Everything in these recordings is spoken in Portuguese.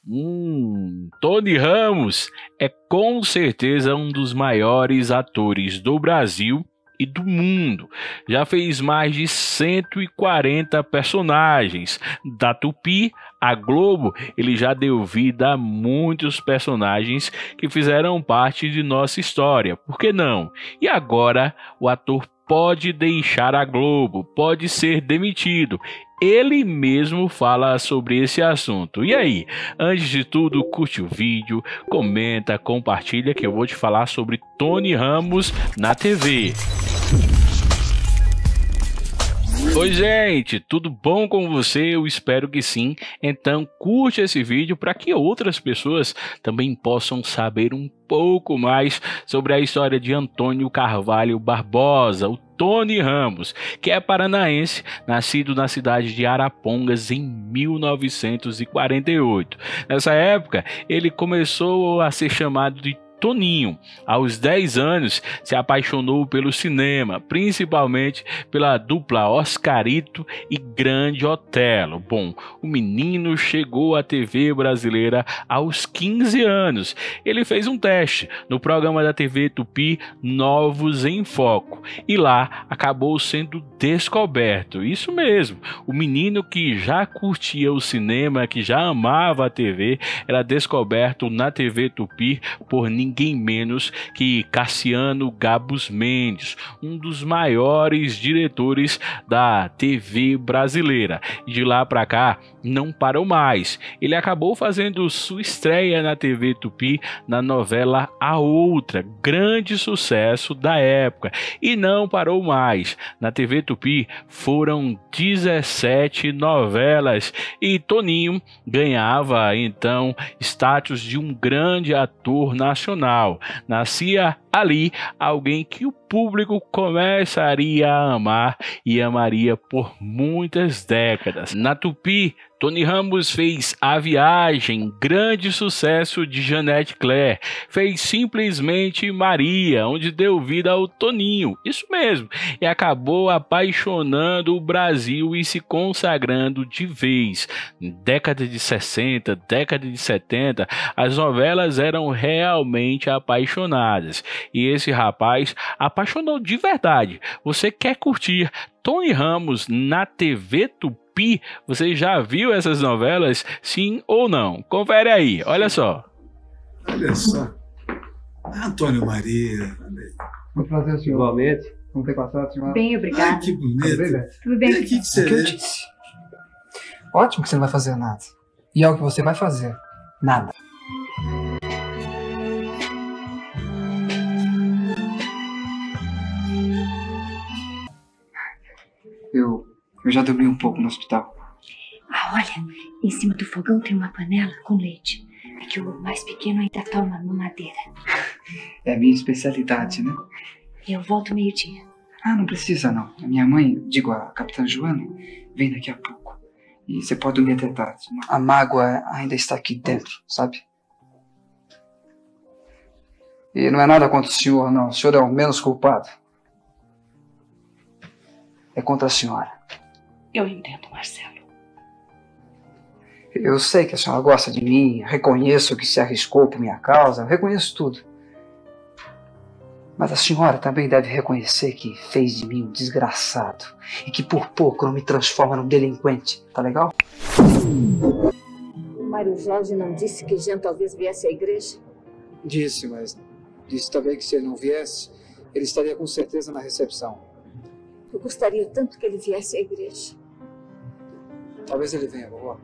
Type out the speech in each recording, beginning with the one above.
Tony Ramos é com certeza um dos maiores atores do Brasil e do mundo. Já fez mais de 140 personagens. Da Tupi à Globo, ele já deu vida a muitos personagens que fizeram parte de nossa história. Por que não? E agora o ator pode deixar a Globo, pode ser demitido. Ele mesmo fala sobre esse assunto. E aí, antes de tudo, curte o vídeo, comenta, compartilha que eu vou te falar sobre Tony Ramos na TV. Oi gente, tudo bom com você? Eu espero que sim. Então curte esse vídeo para que outras pessoas também possam saber um pouco mais sobre a história de Antônio Carvalho Barbosa, o Tony Ramos, que é paranaense, nascido na cidade de Arapongas em 1948. Nessa época, ele começou a ser chamado de Toninho. Aos 10 anos, se apaixonou pelo cinema, principalmente pela dupla Oscarito e Grande Otelo. Bom, o menino chegou à TV brasileira aos 15 anos. Ele fez um teste no programa da TV Tupi Novos em Foco e lá acabou sendo descoberto. Isso mesmo, o menino que já curtia o cinema, que já amava a TV, era descoberto na TV Tupi por ninguém menos que Cassiano Gabus Mendes, um dos maiores diretores da TV brasileira. E de lá para cá não parou mais. Ele acabou fazendo sua estreia na TV Tupi na novela A Outra, grande sucesso da época, e não parou mais. Na TV Tupi foram 17 novelas e Toninho ganhava então status de um grande ator nacional. Nascia ali alguém que o público começaria a amar e amaria por muitas décadas. Na Tupi, Tony Ramos fez A Viagem, grande sucesso de Janete Claire. Fez Simplesmente Maria, onde deu vida ao Toninho, isso mesmo, e acabou apaixonando o Brasil e se consagrando de vez. Década de 60, década de 70, as novelas eram realmente apaixonadas. E esse rapaz apaixonou de verdade. Você quer curtir Tony Ramos na TV Tupi? Você já viu essas novelas? Sim ou não? Confere aí, olha só. Olha só. Antônio Maria. Muito prazer, senhor. Igualmente. Como tem passado, senhora? Bem, obrigada. Ai, que bonito. Tudo bem? E aqui que você O que eu é? disse? Ótimo que você não vai fazer nada. E é o que você vai fazer. Nada. Eu já dormi um pouco no hospital. Ah, olha, em cima do fogão tem uma panela com leite. É que o mais pequeno ainda toma mamadeira. É a minha especialidade, né? Eu volto meio-dia. Ah, não precisa não. A minha mãe, digo, a capitã Joana, vem daqui a pouco. E você pode dormir até tarde. A mágoa ainda está aqui dentro, sabe? E não é nada contra o senhor, não. O senhor é o menos culpado. É contra a senhora. Eu entendo, Marcelo. Eu sei que a senhora gosta de mim, reconheço que se arriscou por minha causa, eu reconheço tudo. Mas a senhora também deve reconhecer que fez de mim um desgraçado e que por pouco não me transforma num delinquente, tá legal? O Mário Jorge não disse que Jean talvez viesse à igreja? Disse, mas disse também que se ele não viesse, ele estaria com certeza na recepção. Eu gostaria tanto que ele viesse à igreja. Talvez ele venha, vovó.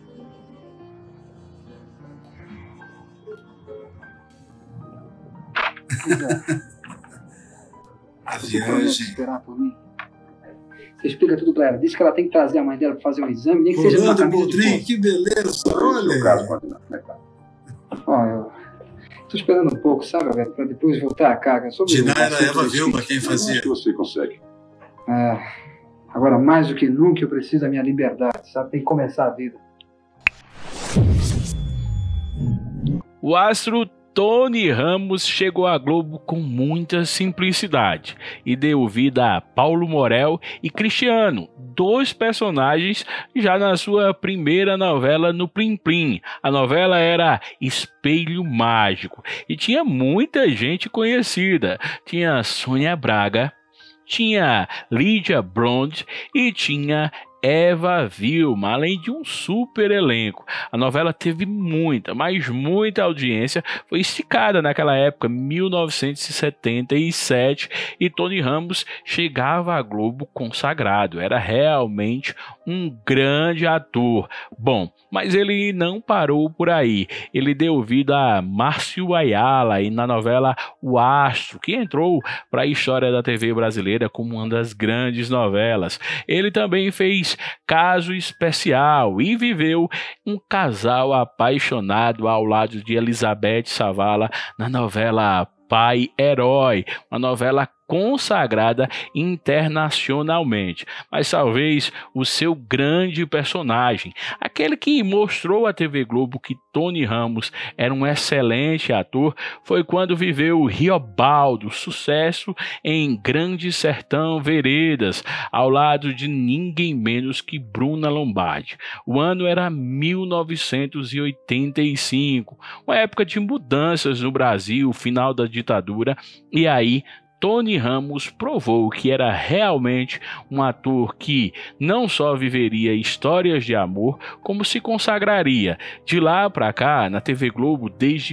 A Você viagem. promete esperar por mim? Você explica tudo pra ela. Diz que ela tem que trazer a mãe dela pra fazer um exame, nem que seja numa Rolando camisa de Boldrin, força. que beleza. Olha. Ó, eu tô esperando um pouco, sabe, Alberto, pra depois voltar a carga. Sobre o Diná era assunto Eva dos Vilma filhos. quem fazia. Você consegue. Agora, mais do que nunca, eu preciso da minha liberdade, sabe? Tem que começar a vida. O astro Tony Ramos chegou à Globo com muita simplicidade e deu vida a Paulo Morel e Cristiano, dois personagens já na sua primeira novela no Plim Plim. A novela era Espelho Mágico e tinha muita gente conhecida. Tinha Sônia Braga, tinha Lídia Brond e tinha Eva Vilma, além de um super elenco. A novela teve muita, mas muita audiência, foi esticada naquela época, 1977, e Tony Ramos chegava à Globo consagrado, era realmente um grande ator. Bom, mas ele não parou por aí, ele deu vida a Márcio Ayala e na novela O Astro, que entrou para a história da TV brasileira como uma das grandes novelas. Ele também fez Caso Especial e viveu um casal apaixonado ao lado de Elizabeth Savala na novela Pai Herói, uma novela consagrada internacionalmente, mas talvez o seu grande personagem, aquele que mostrou à TV Globo que Tony Ramos era um excelente ator, foi quando viveu Riobaldo, sucesso em Grande Sertão Veredas, ao lado de ninguém menos que Bruna Lombardi. O ano era 1985, uma época de mudanças no Brasil, final da ditadura, e aí Tony Ramos provou que era realmente um ator que não só viveria histórias de amor, como se consagraria. De lá para cá, na TV Globo, desde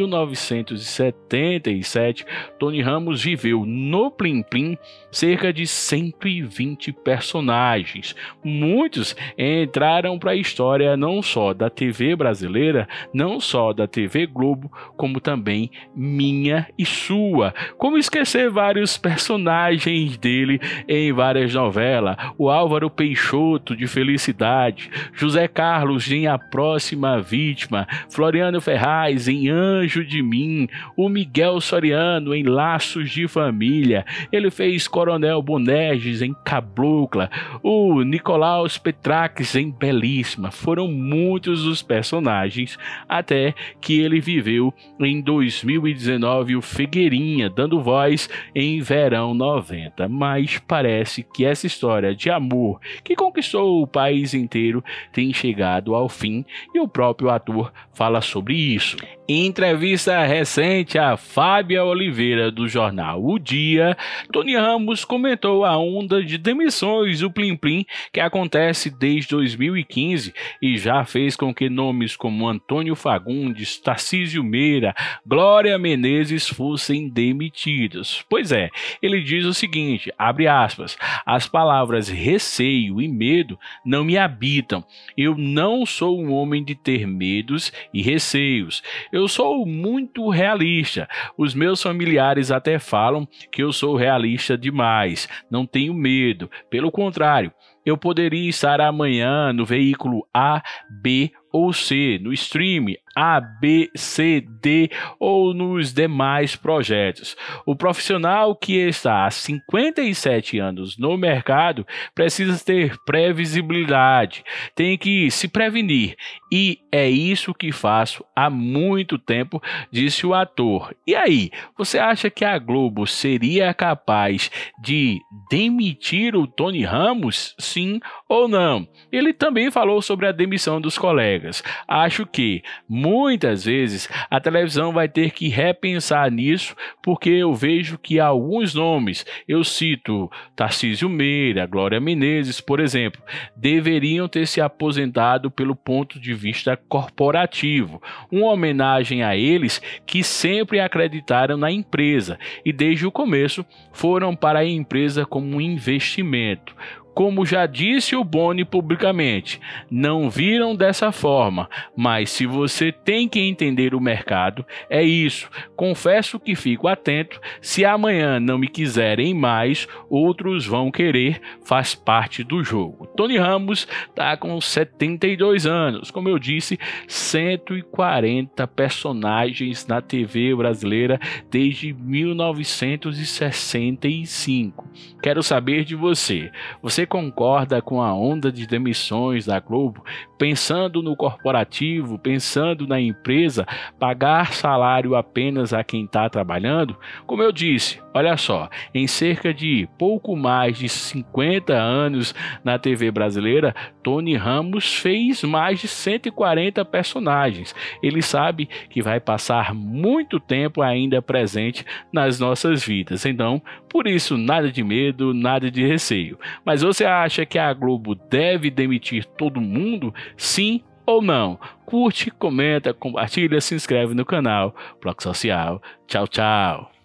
1977, Tony Ramos viveu no Plim Plim cerca de 120 personagens. Muitos entraram para a história não só da TV brasileira, não só da TV Globo, como também minha e sua. Como esquecer vários personagens dele em várias novelas: o Álvaro Peixoto de Felicidade, José Carlos em A Próxima Vítima, Floriano Ferraz em Anjo de Mim, o Miguel Soriano em Laços de Família, ele fez Coronel Bonerges em Cabocla, o Nicolaus Petraques em Belíssima. Foram muitos os personagens até que ele viveu em 2019 o Figueirinha, dando voz em Verão 90, mas parece que essa história de amor que conquistou o país inteiro tem chegado ao fim e o próprio ator fala sobre isso. Em entrevista recente a Fábia Oliveira do jornal O Dia, Tony Ramos comentou a onda de demissões do Plim Plim que acontece desde 2015 e já fez com que nomes como Antônio Fagundes, Tarcísio Meira, Glória Menezes fossem demitidos. Pois é, ele diz o seguinte, abre aspas, as palavras receio e medo não me habitam. Eu não sou um homem de ter medos e receios. Eu sou muito realista. Os meus familiares até falam que eu sou realista demais. Não tenho medo. Pelo contrário, eu poderia estar amanhã no veículo A, B ou C, no stream A, B, C, D ou nos demais projetos. O profissional que está há 57 anos no mercado precisa ter previsibilidade, tem que se prevenir e é isso que faço há muito tempo, disse o ator. E aí, você acha que a Globo seria capaz de demitir o Tony Ramos? Sim ou não? Ele também falou sobre a demissão dos colegas. Acho que muitas vezes a televisão vai ter que repensar nisso, porque eu vejo que alguns nomes, eu cito Tarcísio Meira, Glória Menezes, por exemplo, deveriam ter se aposentado pelo ponto de vista corporativo, uma homenagem a eles que sempre acreditaram na empresa e desde o começo foram para a empresa como um investimento. Como já disse o Boni publicamente, não viram dessa forma, mas se você tem que entender o mercado, é isso. Confesso que fico atento, se amanhã não me quiserem mais, outros vão querer, faz parte do jogo. Tony Ramos está com 72 anos, como eu disse, 140 personagens na TV brasileira desde 1965. Quero saber de você. Você concorda com a onda de demissões da Globo, pensando no corporativo, pensando na empresa, pagar salário apenas a quem está trabalhando? Como eu disse, olha só, em cerca de pouco mais de 50 anos na TV brasileira, Tony Ramos fez mais de 140 personagens. Ele sabe que vai passar muito tempo ainda presente nas nossas vidas. Então, por isso, nada de medo, nada de receio. Mas você acha que a Globo deve demitir todo mundo? Sim ou não? Curte, comenta, compartilha, se inscreve no canal Bloco Social. Tchau, tchau.